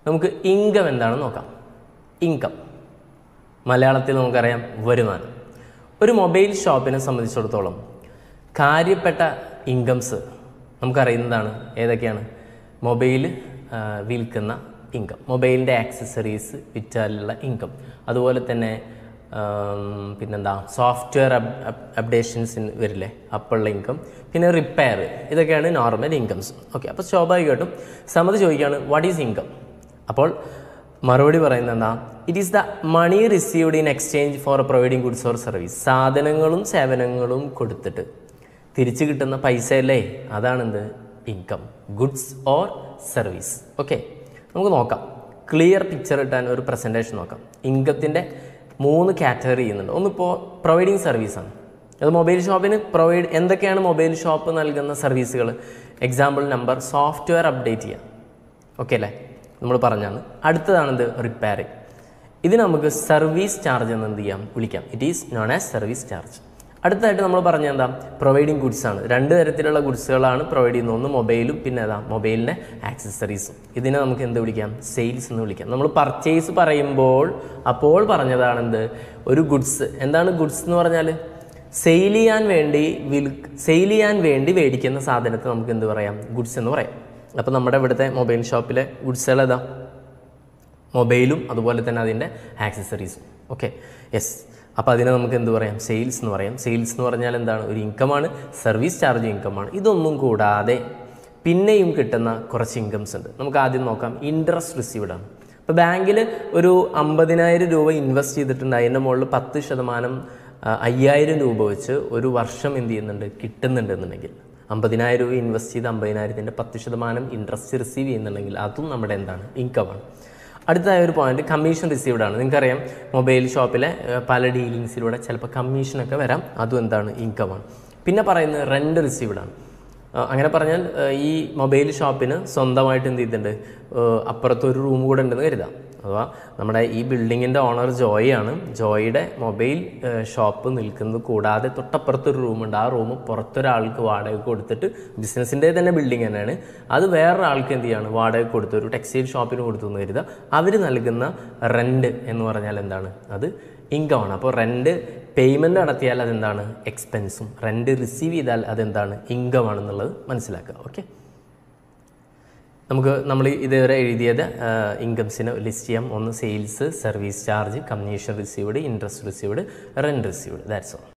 നമുക്ക് ഇൻകം എന്താണെന്ന് നോക്കാം. ഇൻകം മലയാളത്തിൽ നമുക്കറിയാം വരുമാനം. ഒരു മൊബൈൽ ഷോപ്പിനെ സംബന്ധിച്ചിടത്തോളം കാര്യപ്പെട്ട ഇൻകംസ് നമുക്കറിയുന്നതാണ്. ഏതൊക്കെയാണ്? മൊബൈൽ വിൽക്കുന്ന ഇൻകം, മൊബൈലിൻ്റെ ആക്സസറീസ് വിറ്റാലുള്ള ഇൻകം, അതുപോലെ തന്നെ പിന്നെന്താ സോഫ്റ്റ്വെയർ അപ്ഡേഷൻസിന് വരില്ലേ അപ്പോഴുള്ള ഇൻകം, പിന്നെ റിപ്പയർ, ഇതൊക്കെയാണ് നോർമൽ ഇൻകംസ്. ഓക്കെ, അപ്പോൾ സ്വാഭാവികമായിട്ടും സമത് ചോദിക്കുകയാണ് വാട്ട് ഈസ് ഇൻകം. അപ്പോൾ മറുപടി പറയുന്നത് എന്താ? It is the money received in exchange for providing goods or service. സാധനങ്ങളും സേവനങ്ങളും കൊടുത്തിട്ട് തിരിച്ചു കിട്ടുന്ന പൈസ അല്ലേ, അതാണെന്ത്? Income, goods or service. Okay, നമുക്ക് നോക്കാം. ക്ലിയർ പിക്ചർ ഇട്ടാൻ ഒരു പ്രസൻറ്റേഷൻ നോക്കാം. ഇൻകത്തിൻ്റെ 3 കാറ്റഗറി ചെയ്യുന്നുണ്ട്. ഒന്നിപ്പോൾ പ്രൊവൈഡിങ് സർവീസാണ്. അത് മൊബൈൽ ഷോപ്പിന് എന്തൊക്കെയാണ് മൊബൈൽ ഷോപ്പ് നൽകുന്ന സർവീസുകൾ? എക്സാമ്പിൾ നമ്പർ സോഫ്റ്റ്വെയർ അപ്ഡേറ്റ് ചെയ്യാം. ഓക്കെ അല്ലേ, നമ്മൾ പറഞ്ഞാണ്. അടുത്തതാണെന്ത്? റിപ്പയറിങ്. ഇത് നമുക്ക് സർവീസ് ചാർജ് എന്ന് എന്ത് ചെയ്യാം? വിളിക്കാം. It is known as service charge. അടുത്തതായിട്ട് നമ്മൾ പറഞ്ഞ എന്താ? പ്രൊവൈഡിങ് ഗുഡ്സ് ആണ്. 2 തരത്തിലുള്ള ഗുഡ്സുകളാണ് പ്രൊവൈഡ് ചെയ്യുന്നത്. ഒന്ന് മൊബൈലും പിന്നെ ഏതാ? മൊബൈലിൻ്റെ ആക്സസറീസും. ഇതിനെ നമുക്ക് എന്ത് വിളിക്കാം? സെയിൽസ് എന്ന് വിളിക്കാം. നമ്മൾ പർച്ചേസ് പറയുമ്പോൾ അപ്പോൾ പറഞ്ഞതാണെന്ത്? ഒരു ഗുഡ്സ്. എന്താണ് ഗുഡ്സ് എന്ന് പറഞ്ഞാൽ? സെയിൽ ചെയ്യാൻ വേണ്ടി മേടിക്കുന്ന സാധനത്തെ നമുക്ക് എന്ത് പറയാം? ഗുഡ്സ് എന്ന് പറയാം. അപ്പോൾ നമ്മുടെ ഇവിടുത്തെ മൊബൈൽ ഷോപ്പിലെ ഗുഡ്സുകൾ ഏതാ? മൊബൈലും അതുപോലെ തന്നെ അതിൻ്റെ ആക്സസറീസും. Okay, yes. അപ്പോൾ അതിനെ നമുക്ക് എന്ത് പറയാം? സെയിൽസ് എന്ന് പറയാം. സെയിൽസ് എന്ന് പറഞ്ഞാൽ എന്താണ്? ഒരു ഇൻകമാണ്, സർവീസ് ചാർജ് ഇൻകമാണ്. ഇതൊന്നും കൂടാതെ പിന്നെയും കിട്ടുന്ന കുറച്ച് ഇൻകംസ് ഉണ്ട്. നമുക്ക് ആദ്യം നോക്കാം. ഇൻട്രസ്റ്റ് റിസീവ്ഡ് ആണ്. ഇപ്പോൾ ബാങ്കിൽ ഒരു 50,000 രൂപ ഇൻവെസ്റ്റ് ചെയ്തിട്ടുണ്ട്. അതിൻ്റെ മുകളിൽ 10% 5,000 രൂപ വെച്ച് ഒരു വർഷം എന്ത് ചെയ്യുന്നുണ്ട്? കിട്ടുന്നുണ്ടെന്നുണ്ടെങ്കിൽ 50,000 രൂപ ഇൻവെസ്റ്റ് ചെയ്ത് 50,000ൻ്റെ 10% ഇൻട്രസ്റ്റ് റിസീവ് ചെയ്യുന്നുണ്ടെങ്കിൽ അതും നമ്മുടെ എന്താണ്? ഇൻകമാണ്. അടുത്തതായ ഒരു പോയിന്റ് കമ്മീഷൻ റിസീവ്ഡ് ആണ്. നിങ്ങൾക്കറിയാം മൊബൈൽ ഷോപ്പിലെ പല ഡീലിങ്സിലൂടെ ചിലപ്പോൾ കമ്മീഷനൊക്കെ വരാം. അതും എന്താണ്? ഇൻകമാണ്. പിന്നെ പറയുന്നത് റെൻറ്റ് റിസീവ്ഡ് ആണ്. അങ്ങനെ പറഞ്ഞാൽ ഈ മൊബൈൽ ഷോപ്പിന് സ്വന്തമായിട്ട് എന്ത് ചെയ്തിട്ടുണ്ട്? അപ്പുറത്തൊരു റൂം കൂടെ ഉണ്ടെന്ന് കരുതാം. അഥവാ നമ്മുടെ ഈ ബിൽഡിങ്ങിൻ്റെ ഓണർ ജോയിയാണ്. ജോയിയുടെ മൊബൈൽ ഷോപ്പ് നിൽക്കുന്നത് കൂടാതെ തൊട്ടപ്പുറത്തൊരു റൂമുണ്ട്. ആ റൂം പുറത്തൊരാൾക്ക് വാടക കൊടുത്തിട്ട്, ബിസിനസ്സിൻ്റെ തന്നെ ബിൽഡിംഗ് തന്നെയാണ്, അത് വേറൊരാൾക്ക് എന്ത് ചെയ്യാണ്? വാടക കൊടുത്ത് ഒരു ടെക്സ്റ്റൈൽ ഷോപ്പിന് കൊടുത്തു എന്ന് കരുതുക. അവർ നൽകുന്ന റെൻറ്റ് എന്ന് പറഞ്ഞാൽ എന്താണ്? അത് ഇൻകമാണ്. അപ്പോൾ റെൻറ്റ് പേയ്മെൻറ്റ് നടത്തിയാൽ അതെന്താണ്? എക്സ്പെൻസും. റെൻറ്റ് റിസീവ് ചെയ്താൽ അതെന്താണ്? ഇൻകമാണെന്നുള്ളത് മനസ്സിലാക്കുക. ഓക്കെ, നമ്മൾ ഇതുവരെ എഴുതിയത് ഇൻകംസിനെ ലിസ്റ്റ് ചെയ്യാം. ഒന്ന് sales, service charge, commission received, interest received, rent received. That's all.